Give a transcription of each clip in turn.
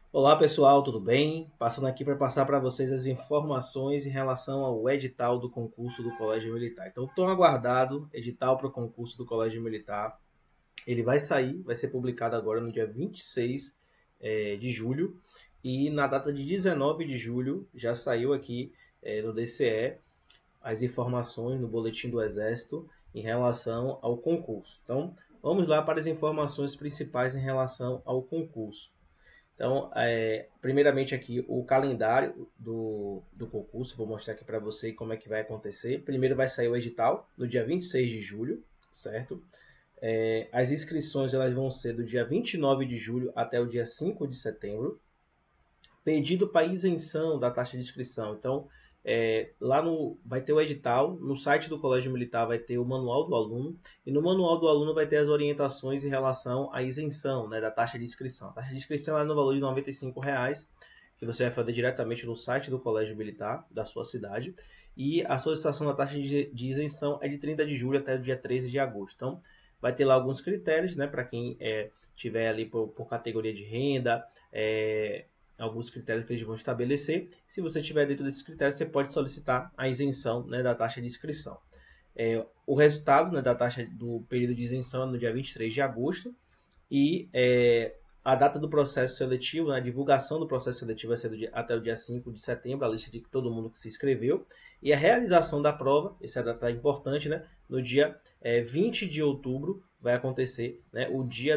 Olá pessoal, tudo bem? Passando aqui para passar para vocês as informações em relação ao edital do concurso do Colégio Militar. Então, tão aguardado edital para o concurso do Colégio Militar. Ele vai sair, vai ser publicado agora no dia 26 de julho e na data de 19 de julho já saiu aqui no DCE as informações no Boletim do Exército em relação ao concurso. Então, vamos lá para as informações principais em relação ao concurso. Então, primeiramente aqui o calendário do concurso, vou mostrar aqui para você como é que vai acontecer. Primeiro vai sair o edital no dia 26 de julho, certo? As inscrições elas vão ser do dia 29 de julho até o dia 5 de setembro. Pedido para isenção da taxa de inscrição. Então, lá no vai ter o edital, no site do Colégio Militar vai ter o manual do aluno, e no manual do aluno vai ter as orientações em relação à isenção, né, da taxa de inscrição. A taxa de inscrição é no valor de R$ 95, que você vai fazer diretamente no site do Colégio Militar da sua cidade, e a solicitação da taxa de isenção é de 30 de julho até o dia 13 de agosto. Então, vai ter lá alguns critérios, né, para quem tiver ali por categoria de renda, alguns critérios que eles vão estabelecer. Se você estiver dentro desses critérios, você pode solicitar a isenção, né, da taxa de inscrição. O resultado, né, da taxa do período de isenção é no dia 23 de agosto e a data do processo seletivo, né, a divulgação do processo seletivo vai ser até o dia 5 de setembro, a lista de todo mundo que se inscreveu. E a realização da prova, essa é a data importante, né, no dia 20 de outubro vai acontecer, né, o dia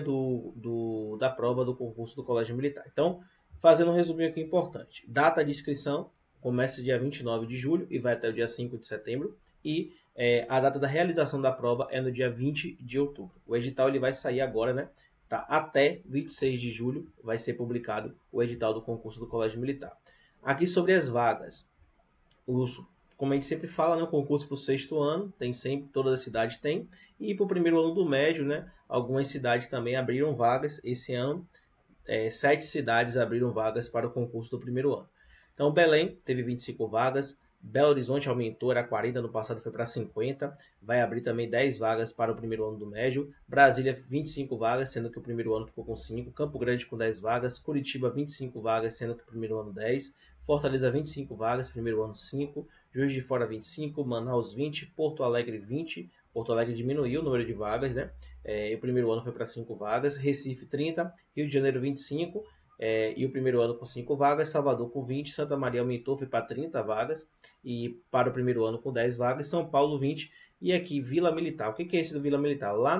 da prova do concurso do Colégio Militar. Então, fazendo um resuminho aqui importante. Data de inscrição começa dia 29 de julho e vai até o dia 5 de setembro. E a data da realização da prova é no dia 20 de outubro. O edital ele vai sair agora, né? Tá? Até 26 de julho vai ser publicado o edital do concurso do Colégio Militar. Aqui sobre as vagas. Como a gente sempre fala, né, o concurso para o sexto ano, tem sempre, todas as cidades têm. E para o primeiro ano do médio, né, algumas cidades também abriram vagas esse ano. 7 cidades abriram vagas para o concurso do primeiro ano. Então, Belém teve 25 vagas, Belo Horizonte aumentou, era 40, no passado foi para 50, vai abrir também 10 vagas para o primeiro ano do médio, Brasília 25 vagas, sendo que o primeiro ano ficou com 5, Campo Grande com 10 vagas, Curitiba 25 vagas, sendo que o primeiro ano 10, Fortaleza 25 vagas, primeiro ano 5, Juiz de Fora 25, Manaus 20, Porto Alegre 20, Porto Alegre diminuiu o número de vagas, né? O primeiro ano foi para 5 vagas, Recife 30, Rio de Janeiro 25, e o primeiro ano com 5 vagas, Salvador com 20, Santa Maria aumentou, foi para 30 vagas, e para o primeiro ano com 10 vagas, São Paulo 20, e aqui Vila Militar. O que é esse do Vila Militar? Lá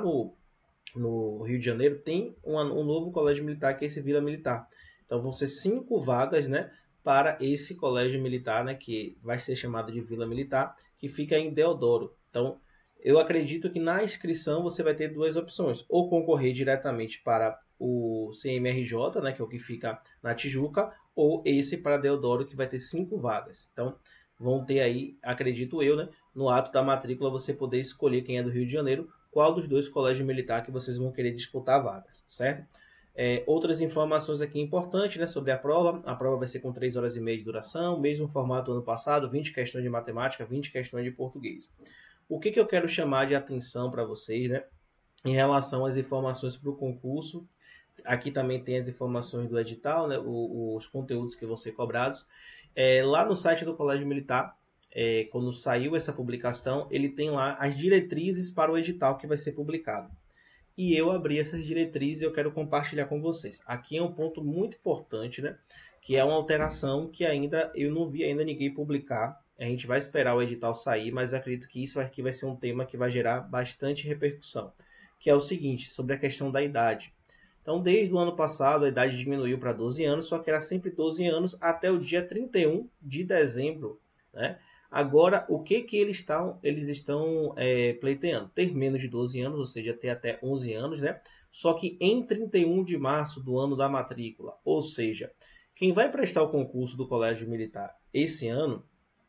no Rio de Janeiro tem um novo colégio militar, que é esse Vila Militar. Então vão ser 5 vagas, né, para esse colégio militar, né, que vai ser chamado de Vila Militar, que fica em Deodoro. Então, eu acredito que na inscrição você vai ter duas opções: ou concorrer diretamente para o CMRJ, né, que é o que fica na Tijuca, ou esse para Deodoro, que vai ter 5 vagas. Então, vão ter aí, acredito eu, né, no ato da matrícula você poder escolher quem é do Rio de Janeiro, qual dos dois colégios militares que vocês vão querer disputar vagas, certo? Outras informações aqui importantes, né, sobre a prova. A prova vai ser com 3 horas e meia de duração, mesmo formato do ano passado, 20 questões de matemática, 20 questões de português. O que eu quero chamar de atenção para vocês, né, em relação às informações para o concurso? Aqui também tem as informações do edital, né, os conteúdos que vão ser cobrados. Lá no site do Colégio Militar, quando saiu essa publicação, ele tem lá as diretrizes para o edital que vai ser publicado. E eu abri essas diretrizes e eu quero compartilhar com vocês. Aqui é um ponto muito importante, né? Que é uma alteração que ainda eu não vi ainda ninguém publicar. A gente vai esperar o edital sair, mas acredito que isso aqui vai ser um tema que vai gerar bastante repercussão. Que é o seguinte, sobre a questão da idade. Então, desde o ano passado, a idade diminuiu para 12 anos, só que era sempre 12 anos até o dia 31 de dezembro, né? Agora, o que eles estão pleiteando? Ter menos de 12 anos, ou seja, ter até 11 anos, né? Só que em 31 de março do ano da matrícula. Ou seja, quem vai prestar o concurso do Colégio Militar esse ano,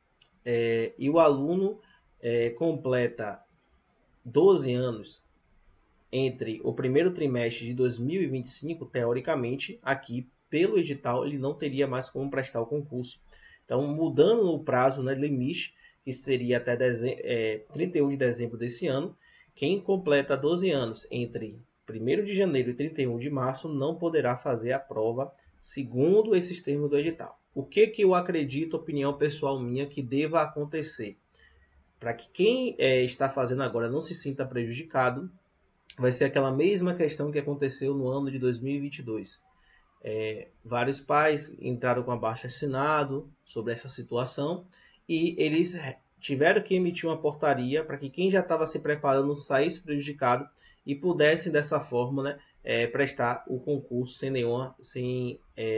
e o aluno completa 12 anos entre o primeiro trimestre de 2025, teoricamente, aqui pelo edital, ele não teria mais como prestar o concurso. Então, mudando o prazo, né, limite, que seria até 31 de dezembro desse ano, quem completa 12 anos entre 1º de janeiro e 31 de março não poderá fazer a prova segundo esses termos do edital. O que eu acredito, opinião pessoal minha, que deva acontecer? Para que quem está fazendo agora não se sinta prejudicado, vai ser aquela mesma questão que aconteceu no ano de 2022. Vários pais entraram com abaixo-assinado sobre essa situação e eles tiveram que emitir uma portaria para que quem já estava se preparando saísse prejudicado e pudesse dessa forma, né, prestar o concurso sem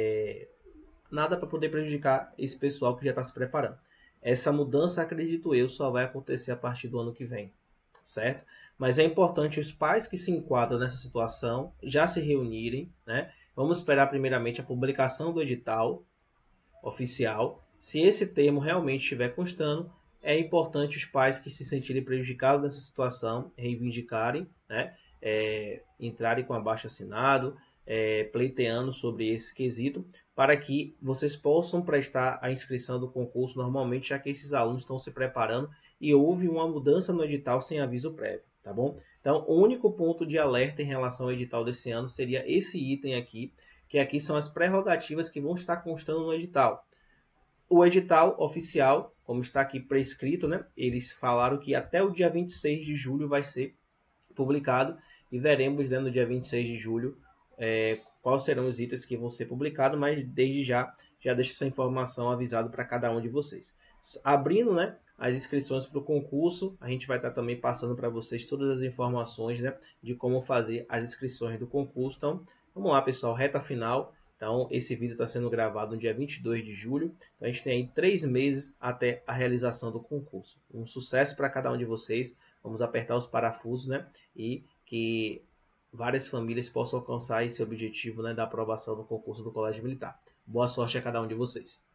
nada para poder prejudicar esse pessoal que já está se preparando. Essa mudança, acredito eu, só vai acontecer a partir do ano que vem, certo? Mas é importante os pais que se enquadram nessa situação já se reunirem, né? Vamos esperar primeiramente a publicação do edital oficial. Se esse termo realmente estiver constando, é importante os pais que se sentirem prejudicados nessa situação reivindicarem, né? Entrarem com abaixo-assinado, pleiteando sobre esse quesito, para que vocês possam prestar a inscrição do concurso normalmente, já que esses alunos estão se preparando e houve uma mudança no edital sem aviso prévio, tá bom? Então, o único ponto de alerta em relação ao edital desse ano seria esse item aqui, que aqui são as prerrogativas que vão estar constando no edital. O edital oficial, como está aqui prescrito, né? Eles falaram que até o dia 26 de julho vai ser publicado e veremos, né, no dia 26 de julho quais serão os itens que vão ser publicados, mas desde já deixo essa informação avisado para cada um de vocês. Abrindo, né, as inscrições para o concurso, a gente vai estar também passando para vocês todas as informações, né, de como fazer as inscrições do concurso. Então, vamos lá, pessoal, reta final. Então, esse vídeo está sendo gravado no dia 22 de julho. Então, a gente tem aí 3 meses até a realização do concurso. Um sucesso para cada um de vocês. Vamos apertar os parafusos, né? E que várias famílias possam alcançar esse objetivo, né, da aprovação do concurso do Colégio Militar. Boa sorte a cada um de vocês.